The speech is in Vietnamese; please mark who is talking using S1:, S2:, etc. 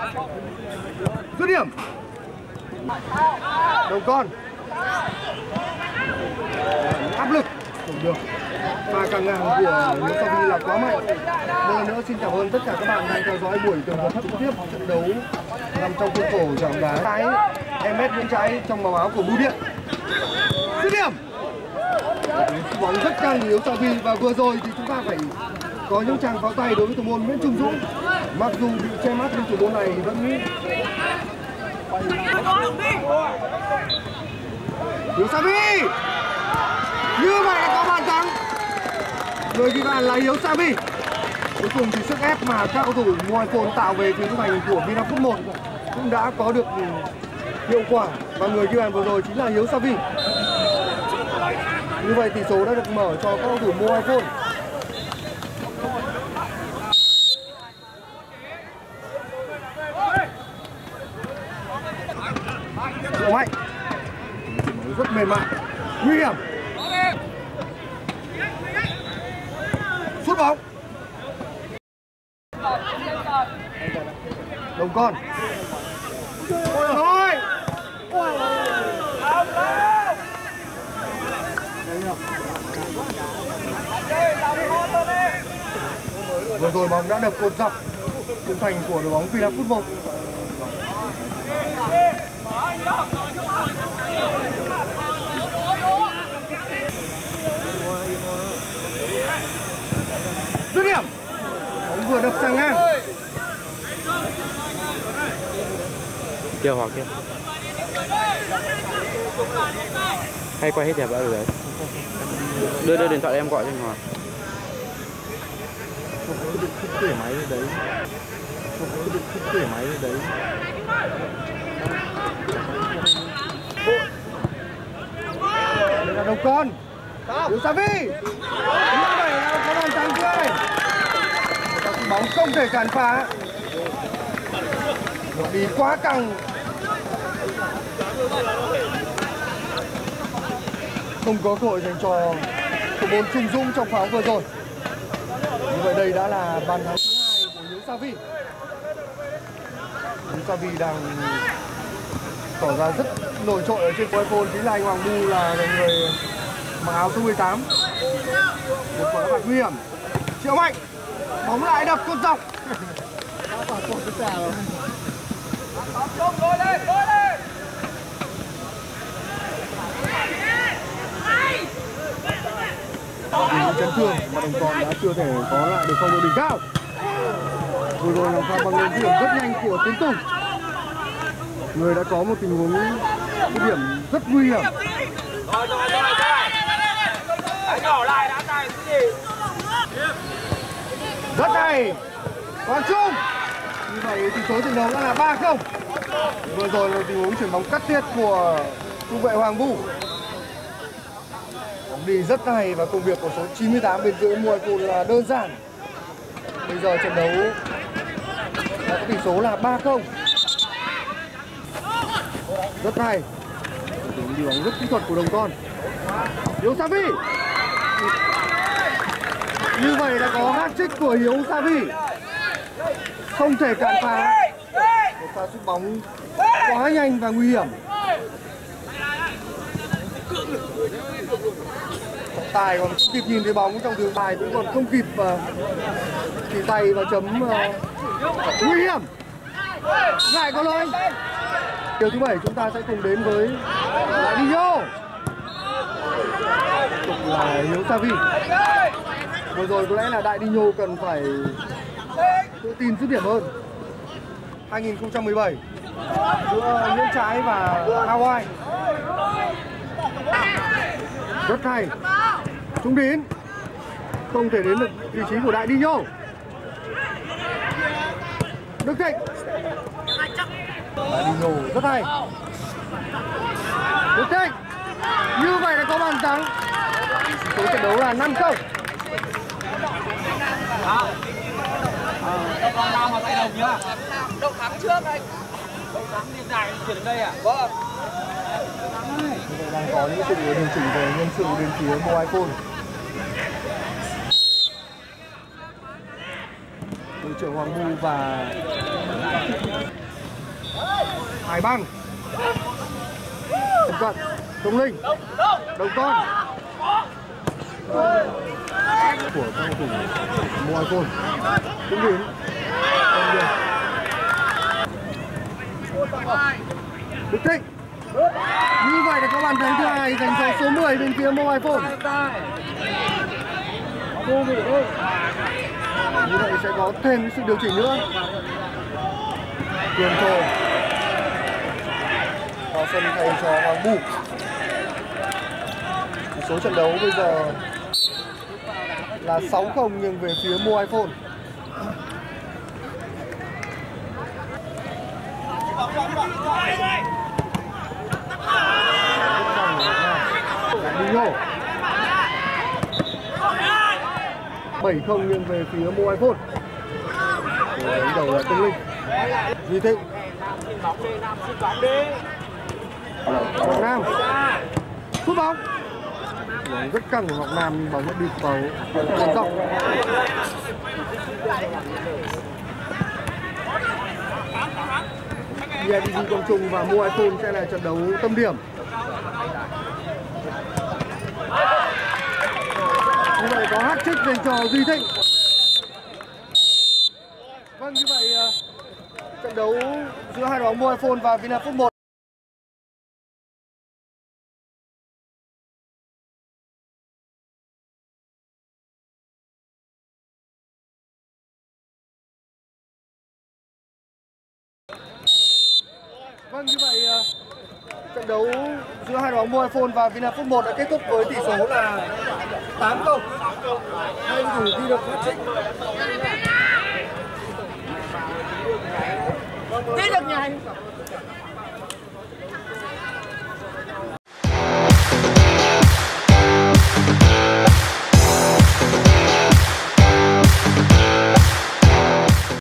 S1: Dứt điểm. Đồng Con. Áp lực không được. Pha căng ngang của Hiếu Savi là quá mạnh. Một lần nữa xin cảm ơn tất cả các bạn đang theo dõi buổi tường thuật trực tiếp trận đấu nằm trong khuôn khổ giải bóng đá trái MS Nguyễn Trái trong màu áo của Bưu Điện. Dứt điểm. Bóng rất căng Hiếu Savi và vừa rồi thì chúng ta phải có những tràng pháo tay đối với thủ môn Nguyễn Trung Dũng. Mặc dù bị che mắt nhưng thủ môn này vẫn Hiếu Savi. Như vậy là có bàn thắng. Người ghi bàn là Hiếu Savi. Cuối cùng thì sức ép mà các cầu thủ Mobile Phone tạo về phía khung thành của Vinafood 1 cũng đã có được hiệu quả và người ghi bàn vừa rồi chính là Hiếu Savi. Như vậy tỷ số đã được mở cho các cầu thủ Mobile Phone. Triệu Mạnh rất mềm mại, nguy hiểm. Sút bóng. Đồng Con. Rồi. Vừa rồi bóng đã đập cột dọc khung thành của đội bóng Vinafood 1. Dứt điểm. Bóng vừa đập sang ngang.
S2: Kia hoặc kia. Hay quay hết đẹp đã được đấy. Đưa điện thoại em gọi cho anh Hòa.
S1: Không có định thức kể máy đấy. Không có định thức kể máy đấy. Đây là Đồng Con. Hiếu Savi. Như vậy là có bàn thắng chưa đây? Bóng không thể cản phá. Đi quá căng. Không có cơ hội dành cho thủ môn Trung Dũng trong pha bóng vừa rồi. Như vậy đây đã là bàn thắng thứ 2 của Hiếu Savi. Hiếu Savi đang tỏ ra rất nổi trội ở trên Mobile Phone. Chính là anh Hoàng Bu là người mặc áo số 18. Một quả đá phạt nguy hiểm. Triệu Mạnh. Bóng lại đập cột dọc. Vì chấn thương mà Đồng Con đã chưa thể có lại được phong độ đỉnh cao. Vừa rồi là pha băng lên điểm rất nhanh của Tiến Tùng. Người đã có một tình huống cái điểm rất nguy hiểm. Rất hay. Quang Trung. Như vậy tỷ số trận đấu đã là 3-0. Vừa rồi là tình huống chuyển bóng cắt tiết của trung vệ Hoàng Bu. Bóng đi rất hay và công việc của số 98 bên dưới Mobile Phone là đơn giản. Bây giờ trận đấu đã có tỷ số là 3-0. Rất hay. Đi bóng rất kỹ thuật của Đồng Con. Hiếu Savi. Như vậy đã có hat-trick của Hiếu Savi. Không thể cản phá. Một pha sút bóng quá nhanh và nguy hiểm. Trọng tài còn không kịp nhìn thấy bóng trong đường bài cũng còn không kịp chỉ tay vào chấm nguy hiểm. Lại có lỗi. Điều thứ 7 chúng ta sẽ cùng đến với lại Dinho. Tiếp tục là Hiếu Savi. Vừa rồi có lẽ là Đại Dinho cần phải tự tin dứt điểm hơn. 2017 giữa Nguyễn Trái và Hawaii. Rất hay. Trung Đến. Không thể đến được vị trí của Đại Dinho. Đức Thịnh. Đại Dinho rất hay. Đức Thịnh. Như vậy là có bàn thắng. Số trận đấu là 5-0.
S3: Con nào mà tay đồng nhá. Đồng thắng trước anh. Đồng thắng đi dài chuyển đến đây à? Vâng.
S1: Đang có những sự điều chỉnh về nhân sự bên phía Mobile Phone. Đội trưởng Hoàng Bu và Hải Bằng, Cận, Công Linh, Đồng Con của cầu thủ Mobile Phone cũng đến Đức Thịnh. Như vậy là có bàn thắng thứ hai dành cho số 10 bên phía Mobile Phone. Như vậy sẽ có thêm sự điều chỉnh nữa. Cường Thồ vào sân thay cho Hoàng Bù. Số trận đấu bây giờ là 6-0 nhưng về phía Mobile Phone. Bình Hồ 7-0 nhưng về phía Mobile Phone. Đánh đầu là Công Linh. Duy Thịnh, Ngọc Nam, sút bóng. Rất căng của Ngọc Nam, bóng đã đi vào đường rộng. BIDG Quang Trung và Mobile Phone sẽ là trận đấu tâm điểm. Như vậy có hat-trick dành cho Duy Thịnh. Vâng, như vậy trận đấu giữa hai đội bóng Mobile Phone và Vinafood 1. Vâng, như vậy trận đấu giữa hai đội bóng Mobile Phone và Vinafood 1 đã kết thúc với tỷ số là 8-0. Hai cầu thủ ghi được hat-trick. Tiếp được nhanh.